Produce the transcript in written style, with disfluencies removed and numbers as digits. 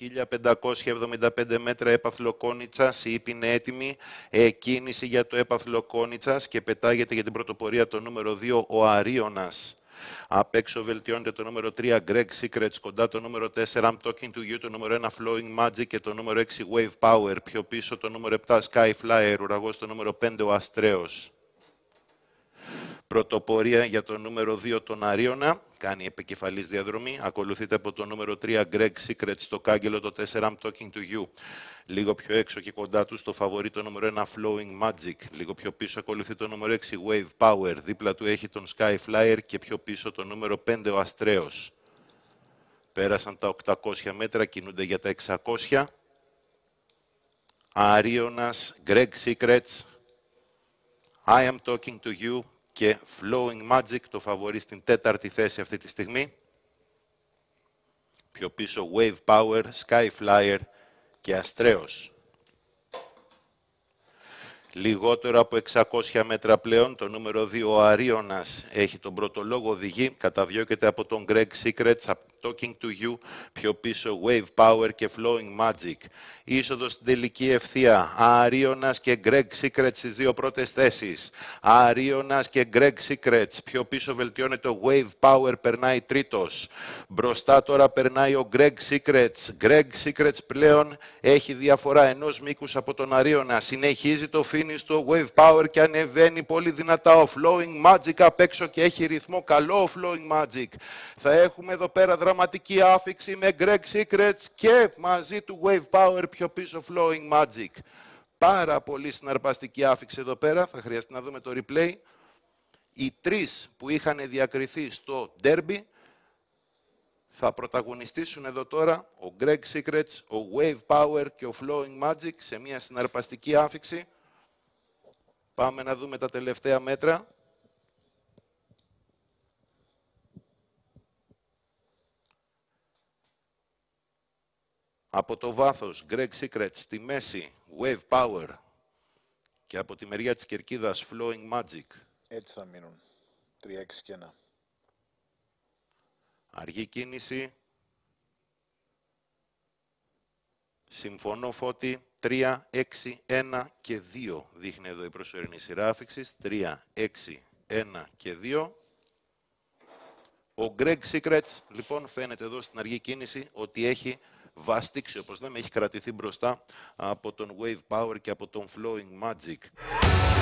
1575 μέτρα έπαθλο Κόνιτσας, η ύπη είναι έτοιμη, κίνηση για το έπαθλο Κόνιτσας και πετάγεται για την πρωτοπορία το νούμερο 2 ο Αρίωνας. Απ' έξω βελτιώνεται το νούμερο 3 Greg Secrets, κοντά το νούμερο 4 I'm Talking to You, το νούμερο 1 Flowing Magic και το νούμερο 6 Wave Power. Πιο πίσω το νούμερο 7 Sky Flyer, ουραγός το νούμερο 5 ο Αστρέος. Πρωτοπορία για το νούμερο 2 τον Αρίωνα, κάνει επικεφαλής διαδρομή. Ακολουθείται από το νούμερο 3 Greg Secrets, το κάγκελο το 4 I'm Talking to You. Λίγο πιο έξω και κοντά του το φαβορί το νούμερο 1 Flowing Magic. Λίγο πιο πίσω ακολουθεί το νούμερο 6 Wave Power. Δίπλα του έχει τον Sky Flyer και πιο πίσω το νούμερο 5 ο Αστρέος. Πέρασαν τα 800 μέτρα, κινούνται για τα 600. Αρίωνας, Greg Secrets, I am talking to you και Flowing Magic, το φαβορί στην τέταρτη θέση αυτή τη στιγμή. Πιο πίσω Wave Power, Sky Flyer και Αστρέος. Λιγότερο από 600 μέτρα πλέον, το νούμερο 2 ο Αρίωνας έχει τον πρωτολόγο οδηγεί, καταδιώκεται από τον Greg Secrets, Talking to You, πιο πίσω Wave Power και Flowing Magic. Είσοδος στην τελική ευθεία, Αρίωνας και Greg Secrets στις δύο πρώτες θέσεις. Αρίωνας και Greg Secrets, πιο πίσω βελτιώνεται ο Wave Power, περνάει τρίτος. Μπροστά τώρα περνάει ο Greg Secrets. Greg Secrets πλέον έχει διαφορά ενός μήκους από τον Αρίωνα. Συνεχίζει το finish στο Wave Power και ανεβαίνει πολύ δυνατά ο Flowing Magic απ' έξω και έχει ρυθμό καλό ο Flowing Magic. Θα έχουμε εδώ πέρα δραματική άφιξη με Greg Secrets και μαζί του Wave Power πιο πίσω Flowing Magic. Πάρα πολύ συναρπαστική άφιξη εδώ πέρα, θα χρειαστεί να δούμε το replay. Οι τρεις που είχαν διακριθεί στο Derby θα πρωταγωνιστήσουν εδώ τώρα ο Greg Secrets, ο Wave Power και ο Flowing Magic σε μια συναρπαστική άφιξη. Πάμε να δούμε τα τελευταία μέτρα. Από το βάθος, Greg Secrets, στη μέση, Wave Power και από τη μεριά της κερκίδας, Flowing Magic. Έτσι θα μείνουν. 3-6 και 1. Αργή κίνηση. Συμφωνώ Φώτη. 3, 6, 1 και 2 δείχνει εδώ η προσωρινή σειρά άφιξης. 3, 6, 1 και 2. Ο Greg Secrets, λοιπόν, φαίνεται εδώ στην αργή κίνηση ότι έχει βαστίξει, όπως λέμε, έχει κρατηθεί μπροστά από τον Wave Power και από τον Flowing Magic.